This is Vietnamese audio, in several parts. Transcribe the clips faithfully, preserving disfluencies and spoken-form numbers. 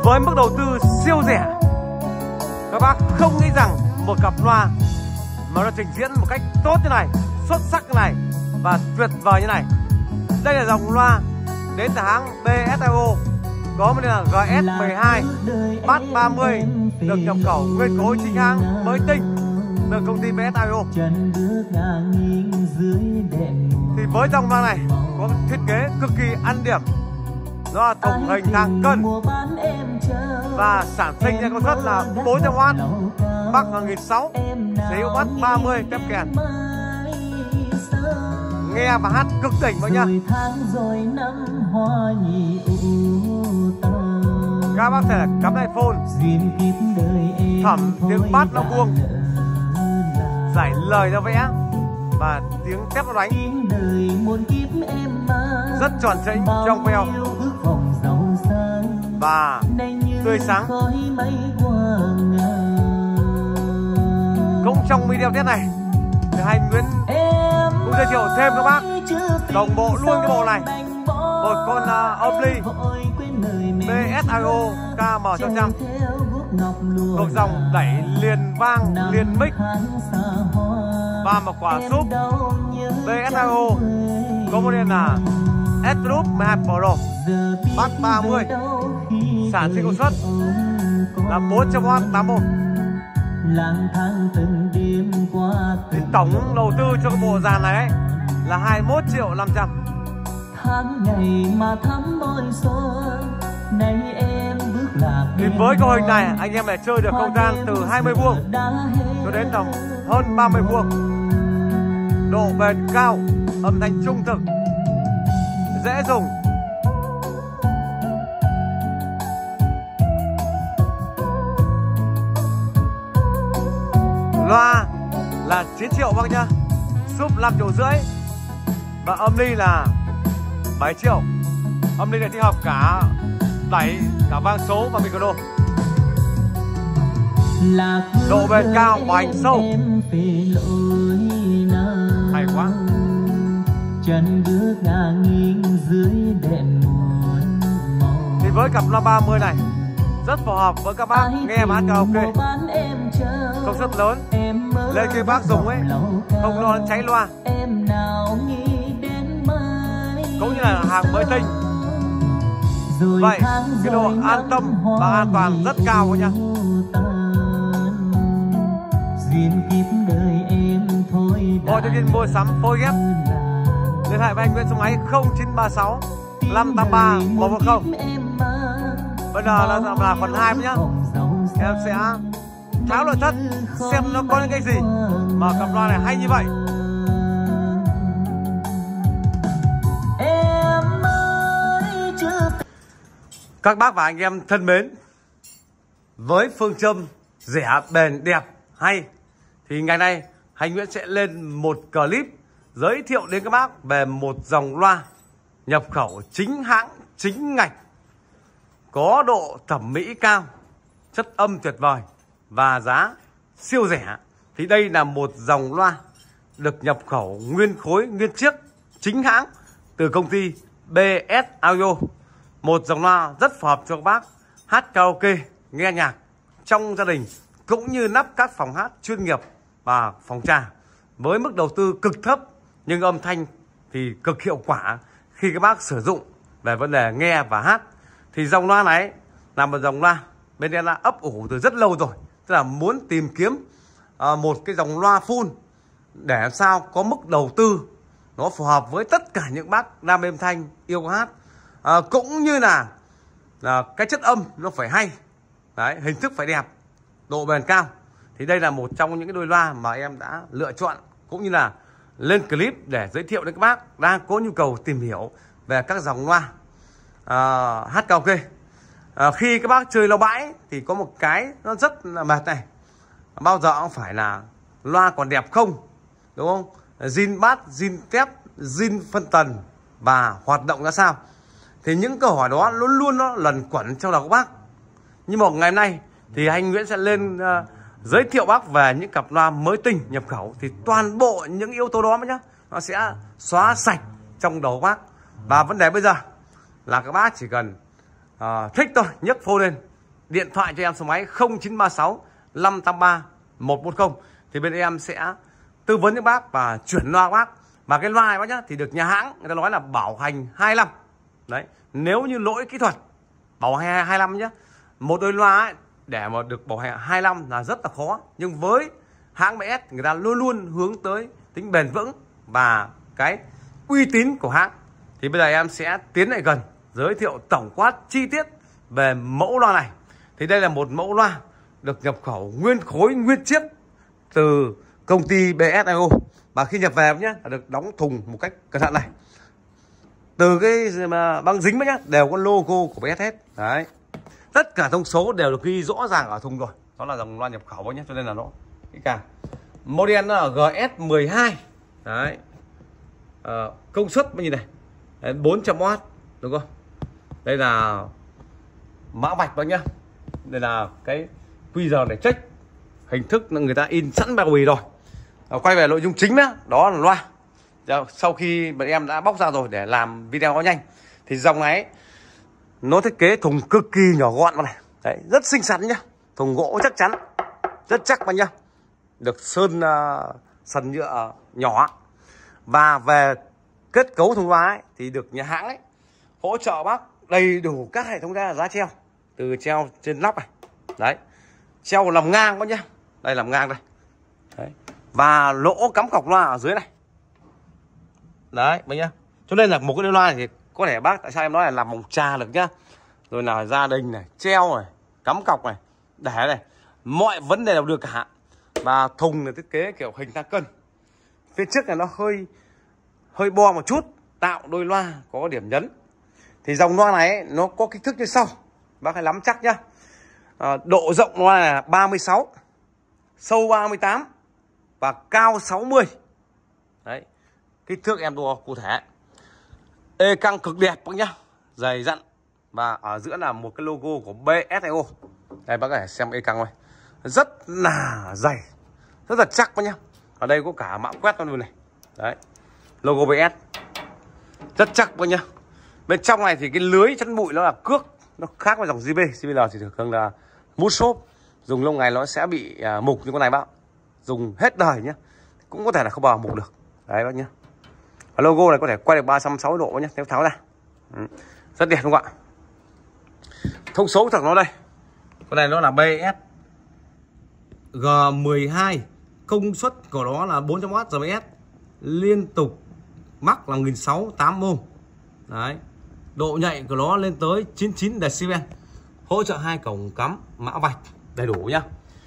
với mức đầu tư siêu rẻ. Các bác không nghĩ rằng một cặp loa mà nó trình diễn một cách tốt như này, xuất sắc như này và tuyệt vời như này. Đây là dòng loa đến từ hãng bê ét i ô, có một là giê ét mười hai Bass ba mươi, được nhập khẩu nguyên khối chính hãng mới tinh từ công ty bê ét i ô. Thì với dòng loa này có thiết kế cực kỳ ăn điểm, nó là thùng hình thang cân và sản sinh ra công suất là bốn trăm oát, Mach một nghìn sáu trăm, sở hữu bass ba mươi kép kèn. Nghe và hát cực đỉnh mọi nha. Các bác thể cắm iPhone, thẩm tiếng bass nó buông, giải lời nó vẽ và tiếng tép nó đánh rất tròn chỉnh, trong veo và tươi sáng. Cũng trong video test này thì Anh Nguyễn cũng giới thiệu thêm các bác đồng bộ luôn cái bộ này, một con uh, Omni bê ét i ô ca em sáu trăm thuộc dòng đẩy liền vang liền mic và một quả súp bê ét i ô có model là S Plus mười hai Pro, Bass ba mươi, sản sinh công suất là bốn trăm oát tám ôm. Thì tổng đầu tư cho cái bộ dàn này ấy là hai mươi mốt triệu năm trăm. Thì với cấu hình này anh em lại chơi được không gian từ hai mươi vuông cho đến tầm hơn ba mươi vuông. Độ bền cao, âm thanh trung thực, dễ dùng. Loa là chín triệu bác nhá, súp năm triệu rưỡi và âm ly là bảy triệu. Âm ly này tích hợp cả đẩy, cả vang số và micro. Độ bền cao, hoành sâu, hay quá. Thì với cặp loa ba mươi này rất phù hợp với các bác nghe và hát karaoke, công suất lớn, lên khi bác dùng ấy không lo đến cháy loa, cũng như là hàng mới tinh. Vậy cái độ an tâm và an toàn rất cao quá nha. Mọi thông tin mua sắm phôi ghép liên hệ với anh Nguyễn số máy không chín ba sáu năm tám ba một một không. Bây giờ là, là phần hai nhá. Em sẽ tháo nội thất xem nó có những cái gì mà cặp loa này hay như vậy. Các bác và anh em thân mến, với phương châm rẻ bền đẹp hay thì ngày nay anh Nguyễn sẽ lên một clip giới thiệu đến các bác về một dòng loa nhập khẩu chính hãng, chính ngạch, có độ thẩm mỹ cao, chất âm tuyệt vời và giá siêu rẻ. Thì đây là một dòng loa được nhập khẩu nguyên khối, nguyên chiếc, chính hãng từ công ty bê ét Audio. Một dòng loa rất phù hợp cho các bác hát karaoke, nghe nhạc trong gia đình, cũng như nắp các phòng hát chuyên nghiệp và phòng trà. Với mức đầu tư cực thấp nhưng âm thanh thì cực hiệu quả khi các bác sử dụng về vấn đề nghe và hát. Thì dòng loa này là một dòng loa bên em đã ấp ủ từ rất lâu rồi, tức là muốn tìm kiếm uh, một cái dòng loa full để làm sao có mức đầu tư nó phù hợp với tất cả những bác đam mê âm thanh, yêu hát, uh, cũng như là uh, cái chất âm nó phải hay. Đấy, hình thức phải đẹp, độ bền cao. Thì đây là một trong những cái đôi loa mà em đã lựa chọn cũng như là lên clip để giới thiệu đến các bác đang có nhu cầu tìm hiểu về các dòng loa uh, hát karaoke. Uh, khi các bác chơi loa bãi thì có một cái nó rất là mệt này, bao giờ cũng phải là loa còn đẹp không, đúng không? Zin bass, zin tép, zin phân tần và hoạt động ra sao. Thì những câu hỏi đó luôn luôn nó lần quẩn trong đầu các bác. Nhưng mà ngày hôm nay thì anh Nguyễn sẽ lên uh, giới thiệu bác về những cặp loa mới tinh nhập khẩu. Thì toàn bộ những yếu tố đó nhá, nó sẽ xóa sạch trong đầu bác. Và vấn đề bây giờ là các bác chỉ cần uh, thích thôi, nhấc phone lên điện thoại cho em số máy không chín ba sáu năm tám ba một một không thì bên em sẽ tư vấn cho bác và chuyển loa bác. Và cái loa này bác nhá thì được nhà hãng người ta nói là bảo hành hai năm. Đấy, nếu như lỗi kỹ thuật bảo hành hai năm nhá. Một đôi loa ấy, để mà được bảo hành hai năm là rất là khó, nhưng với hãng bê ét người ta luôn luôn hướng tới tính bền vững và cái uy tín của hãng. Thì bây giờ em sẽ tiến lại gần giới thiệu tổng quát chi tiết về mẫu loa này. Thì đây là một mẫu loa được nhập khẩu nguyên khối nguyên chiếc từ công ty bê ét i o, và khi nhập về nhé được đóng thùng một cách cẩn thận này. Từ cái mà băng dính nhá đều có logo của bê ét hết. Đấy, tất cả thông số đều được ghi rõ ràng ở thùng rồi. Đó là dòng loa nhập khẩu nhé, cho nên là nó cái cả model nó là giê ét mười hai. Đấy, à, công suất bao nhiêu này? Đấy, bốn trăm oát đúng không? Đây là mã vạch bác nhá. Đây là cái quy rờ để check, hình thức người ta in sẵn bao bì rồi. À, quay về nội dung chính đó, đó là loa. Sau khi bọn em đã bóc ra rồi để làm video nó nhanh thì dòng này nó thiết kế thùng cực kỳ nhỏ gọn này. Đấy, rất xinh xắn nhá. Thùng gỗ chắc chắn, rất chắc bạn nhá. Được sơn uh, sần nhựa nhỏ. Và về kết cấu thùng loa ấy, thì được nhà hãng ấy hỗ trợ bác đầy đủ các hệ thống giá treo, từ treo trên nóc này. Đấy, treo làm ngang bác nhá. Đây làm ngang đây. Đấy. Và lỗ cắm cọc loa ở dưới này. Đấy bác nhá. Cho nên là một cái loa này thì có thể bác tại sao em nói là làm vòng trà được nhá. Rồi là gia đình này, treo này, cắm cọc này, để này, mọi vấn đề đều được cả. Và thùng là thiết kế kiểu hình thang cân. Phía trước này nó hơi hơi bo một chút, tạo đôi loa có điểm nhấn. Thì dòng loa này ấy, nó có kích thước như sau, bác hãy nắm chắc nhá. À, độ rộng loa là ba mươi sáu, sâu ba mươi tám và cao sáu mươi. Đấy, kích thước em đo cụ thể. Ê căng cực đẹp bác nhá, dày dặn. Và ở giữa là một cái logo của bê ét i o. Đây bác có thể xem ê căng này, rất là dày, rất là chắc bác nhá. Ở đây có cả mã quét luôn này. Đấy, logo bê ét rất chắc bác nhá. Bên trong này thì cái lưới chắn bụi nó là cước, nó khác với dòng giê bê. giê bê lờ thì thường là mút xốp, dùng lâu ngày nó sẽ bị uh, mục như con này bác. Dùng hết đời nhá, cũng có thể là không bao mục được. Đấy bác nhá. Và logo này có thể quay được ba trăm sáu mươi độ nhé, nếu tháo ra. Ừ. Rất đẹp đúng không ạ? Thông số thật nó đây. Con này nó là bê ét giê mười hai, công suất của nó là bốn trăm oát giê bê ét, liên tục mắc là một nghìn sáu trăm tám mươi ohm. Đấy, độ nhạy của nó lên tới chín mươi chín decibel, hỗ trợ hai cổng cắm mã vạch đầy đủ nhá.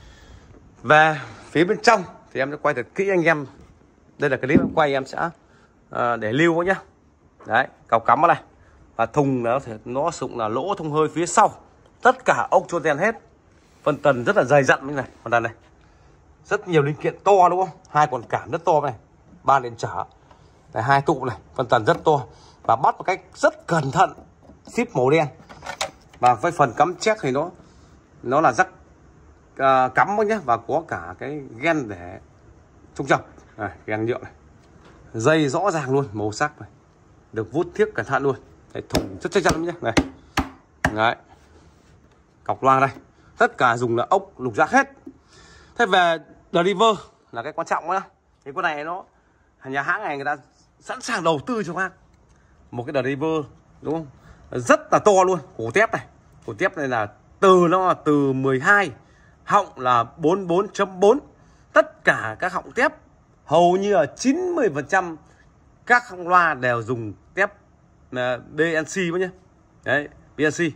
Về phía bên trong thì em sẽ quay thật kỹ anh em. Đây là clip em quay em sẽ uh, để lưu nhá. Đấy, cọc cắm vào này. Và thùng nó nó sử dụng là lỗ thông hơi phía sau, tất cả ốc chôn đen hết, phân tần rất là dày dặn như này. Phân tần này rất nhiều linh kiện to đúng không? Hai con cảm rất to này, ba điện trở này, hai tụ này, phân tần rất to và bắt một cách rất cẩn thận, ship màu đen. Và với phần cắm check thì nó nó là rắc uh, cắm nhá, và có cả cái gen để trung chập này, gen nhựa này, dây rõ ràng luôn, màu sắc này, được vút thiếc cẩn thận luôn. Đấy, thùng rất chắc chắn nhé này. Đấy, cọc loa đây, tất cả dùng là ốc lục giác hết. Thế về driver là cái quan trọng đó. Thì con này nó nhà hãng này người ta sẵn sàng đầu tư cho bác một cái driver đúng không, rất là to luôn. Cổ tép này, cổ tép này là từ nó là từ mười hai, họng là bốn mươi bốn chấm bốn. Tất cả các họng tép hầu như là chín mươi phần trăm các họng loa đều dùng tép bê en xê nhé. Đấy, bê en xê.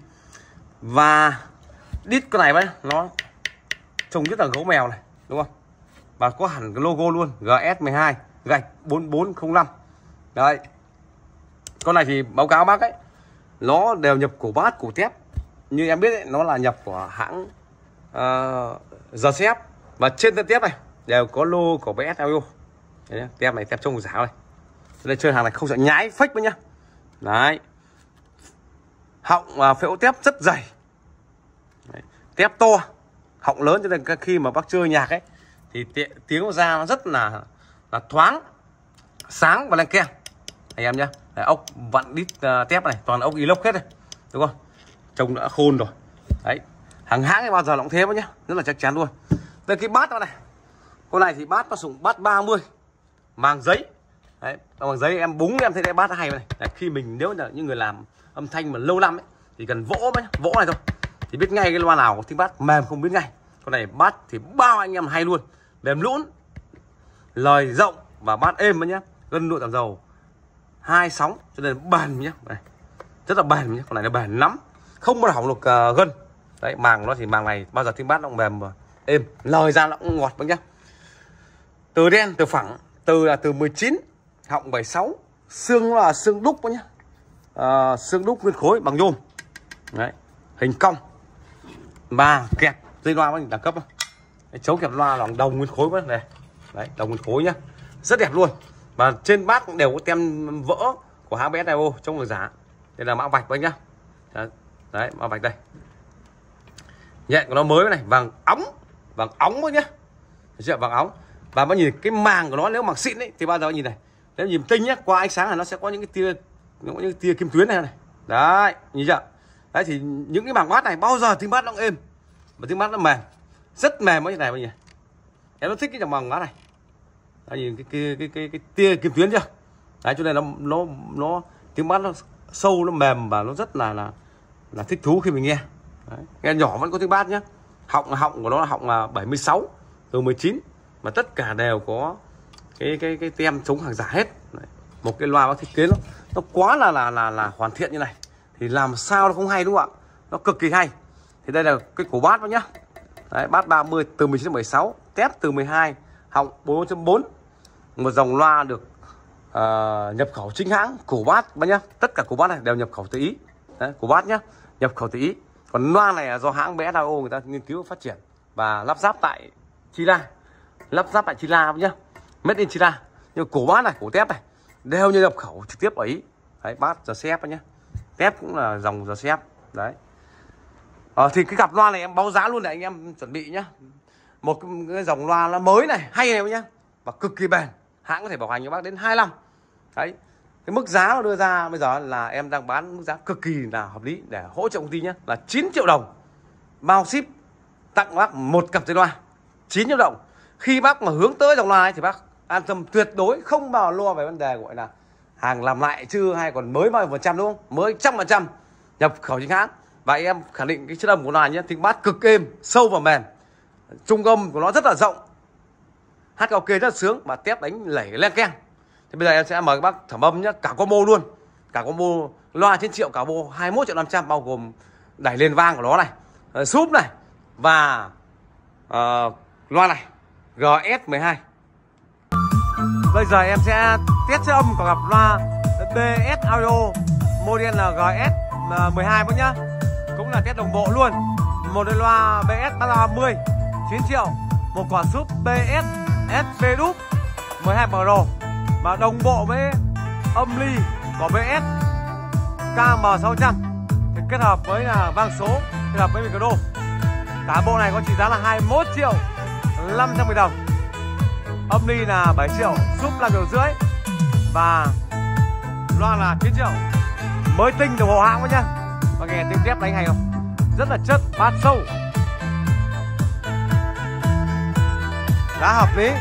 Và đít con này đấy, nó trông rất là gấu mèo này đúng không? Và có hẳn cái logo luôn, giê ét mười hai gạch bốn bốn không năm. Đấy, con này thì báo cáo bác ấy, nó đều nhập cổ bát cổ tép. Như em biết ấy, nó là nhập của hãng uh, giê xê ép. Và trên thân tép này đều có logo của bê ét i o. Đấy, tép này tép trông giả này. Đây chơi hàng này không sợ nhái fake nữa nhá. Đấy, họng uh, phễu tép rất dày. Đấy, tép to, họng lớn, cho nên khi mà bác chơi nhạc ấy thì tiếng ra nó rất là là thoáng, sáng và lên keng anh em nhá. Đấy, ốc vặn đít uh, tép này toàn ốc inox hết này đúng không, trông đã khôn rồi. Đấy, Hàng hãng thì bao giờ nó cũng thế nhá, rất là chắc chắn luôn. Đây cái bát đó này, con này thì bát nó dùng bát ba mươi màng giấy. Đấy, màng giấy em búng em thấy cái bát nó hay này. Đấy, khi mình nếu là những người làm âm thanh mà lâu năm ấy thì cần vỗ ấy, vỗ này thôi thì biết ngay cái loa nào có tiếng bát mềm không biết ngay. Con này bát thì bao anh em hay luôn, mềm lũn, lời rộng và bát êm nhá, gân nội tạm dầu hai sóng cho nên bền nhá, này rất là bền nhá, con này nó bền lắm, không bao hỏng được uh, gân. Đấy, màng nó thì màng này bao giờ tiếng bát nó cũng mềm và êm, lời ra nó cũng ngọt nhá. Từ đen, từ phẳng, từ là từ mười chín, họng bảy mươi sáu, xương là xương đúc nhá, à, xương đúc nguyên khối bằng nhôm. Đấy, hình cong và kẹp dây loa với đẳng cấp. Đấy, chống kẹp loa là đồng nguyên khối với này, đấy đồng nguyên khối nhá, rất đẹp luôn. Và trên bát cũng đều có tem vỡ của hãng bê ét audio trong người giá. Đây là mã vạch đấy nhá, đấy, đấy mã vạch đây, nhẹ của nó mới này, vàng óng, vàng óng thôi nhá, được chưa, vàng óng. Và mới nhìn cái màng của nó, nếu màng xịn ấy thì bao giờ nhìn này, nếu nhìn tinh nhá, qua ánh sáng là nó sẽ có những cái tia, những cái tia kim tuyến này này, đấy nhìn chưa. Đấy thì những cái màng bát này bao giờ tiếng bát nó êm và tiếng bát nó mềm, rất mềm như này, bao nhiêu em nó thích cái dòng màng bát này. Đấy, nhìn cái cái, cái cái cái tia kim tuyến chưa. Đấy cho nên nó nó nó tiếng bát nó sâu, nó mềm và nó rất là là là thích thú khi mình nghe. Đấy, nghe nhỏ vẫn có tiếng bát nhá. Họng họng của nó là họng là bảy mươi sáu từ mười chín, mà tất cả đều có cái cái cái tem chống hàng giả hết. Đấy, một cái loa bác thiết kế nó nó quá là là là là hoàn thiện như này thì làm sao nó không hay, đúng không ạ? Nó cực kỳ hay. Thì đây là cái cổ bát đó nhá. Đấy, bát ba mươi từ mười chín đến mười sáu, tép từ mười hai, họng bốn chấm bốn. Một dòng loa được uh, nhập khẩu chính hãng, cổ bát bác nhá. Tất cả cổ bát này đều nhập khẩu từ Ý. Đấy, cổ bát nhá, nhập khẩu từ Ý. Còn loa này là do hãng bê ét audio người ta nghiên cứu phát triển và lắp ráp tại Chile. Lắp ráp tại Chile nhá. Made in Chile. Nhưng cổ bát này, cổ tép này đều như nhập khẩu trực tiếp ở Ý. Đấy, bát giờ xếp nhá. Tép cũng là dòng giờ xếp. Đấy. Ờ, thì cái cặp loa này em báo giá luôn để anh em chuẩn bị nhá. Một cái dòng loa nó mới này, hay này nhá, và cực kỳ bền. Hãng có thể bảo hành cho bác đến hai năm. Đấy. Cái mức giá nó đưa ra bây giờ là em đang bán mức giá cực kỳ là hợp lý để hỗ trợ công ty nhé, là chín triệu đồng bao ship, tặng bác một cặp dây loa chín triệu đồng. Khi bác mà hướng tới dòng loa ấy thì bác an tâm tuyệt đối, không bao lo về vấn đề gọi là hàng làm lại chưa hay còn mới bao nhiêu phần trăm, đúng không? Mới trăm phần trăm nhập khẩu chính hãng. Và em khẳng định cái chất âm của loa nhé, tiếng bass cực êm, sâu và mềm, trung âm của nó rất là rộng, hát karaoke rất là sướng và tép đánh lẩy len keng. Thì bây giờ em sẽ mời các bác thẩm âm nhé, cả combo luôn, cả combo loa chín triệu, cả combo hai mươi mốt triệu năm trăm, bao gồm đẩy lên vang của nó này, súp này và uh, loa này G S mười hai. Bây giờ em sẽ test chất âm của cặp loa bê ét Audio model là G S mười hai bác nhá, cũng là test đồng bộ luôn. Một đôi loa bê ét ba mươi chín triệu, một quả súp bê ét ét vê đúp mười hai Pro mà đồng bộ với âm ly của bê ét ca em sáu trăm thì kết hợp với là vang số, kết hợp với micro. Cả bộ này có trị giá là hai mươi mốt triệu năm trăm nghìn đồng. Âm ly là bảy triệu, súp là triệu rưỡi và loa là chín triệu. Mới tinh đồng hồ hãng với nhá. Và nghe tiếng tép đánh hay không? Rất là chất, bass sâu, giá hợp lý.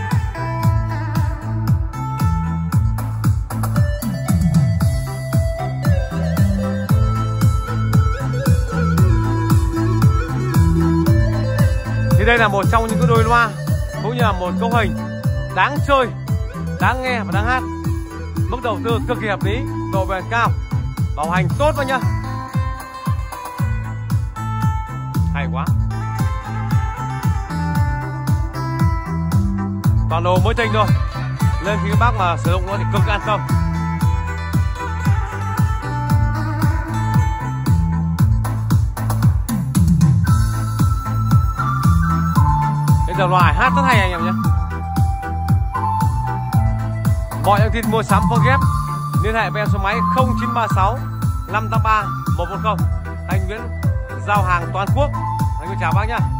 Thì đây là một trong những cái đôi loa cũng như là một cấu hình đáng chơi, đáng nghe và đáng hát. Mức đầu tư cực kỳ hợp lý, độ bền cao, bảo hành tốt quá nhá. Hay quá. Toàn đồ mới tinh thôi, lên khi các bác mà sử dụng nó thì cực an tâm. Bây giờ loài hát rất hay anh em nhé. Mọi thông tin mua sắm phone ghép liên hệ với em số máy không chín ba sáu năm tám ba một một không. Anh Nguyễn giao hàng toàn quốc. Anh chào bác nhá.